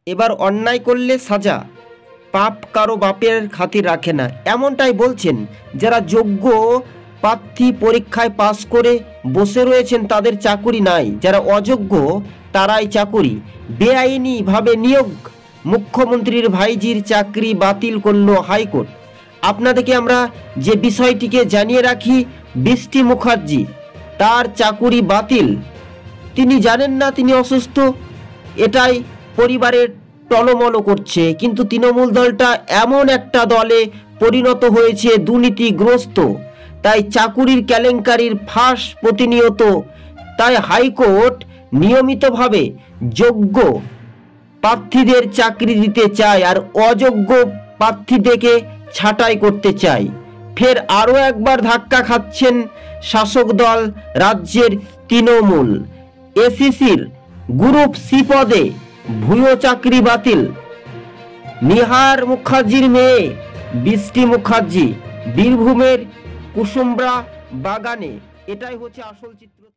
এবার অন্যায় করলে সাজা, পাপ কারো বাপের খাতির রাখে না, এমনটাই বলছেন যারা যোগ্য প্রার্থী পরীক্ষায় পাস করে বসে রয়েছেন তাদের চাকুরি নাই, যারা অযোগ্য তারাই চাকুরি। বেআইনিভাবে নিয়োগ, মুখ্যমন্ত্রীর ভাইজির চাকরি বাতিল করল হাইকোর্ট। আপনাদেরকে আমরা যে বিষয়টিকে জানিয়ে রাখি, বৃষ্টি মুখার্জি তার চাকুরি বাতিল। তিনি জানেন না তিনি অসুস্থ, এটাই পরিবারের টলমল করছে। কিন্তু তৃণমূল দলটা এমন একটা দলে পরিণত হয়েছে দুর্নীতিগ্রস্ত, তাই চাকুরির কেলেঙ্কারির ফাঁস প্রতিনিয়ত। তাই হাইকোর্ট নিয়মিতভাবে যোগ্য প্রার্থীদের চাকরি দিতে চায় আর অযোগ্য প্রার্থীদেরকে ছাঁটাই করতে চায়। ফের আরও একবার ধাক্কা খাচ্ছেন শাসক দল রাজ্যের তৃণমূল। এসিসির গ্রুপ সি পদে ভুয়ো চাকরি বাতিল। নিহার মুখার্জির মেয়ে বৃষ্টি মুখার্জি বীরভূমের কুসুমরা বাগানে, এটাই হচ্ছে আসল চিত্র।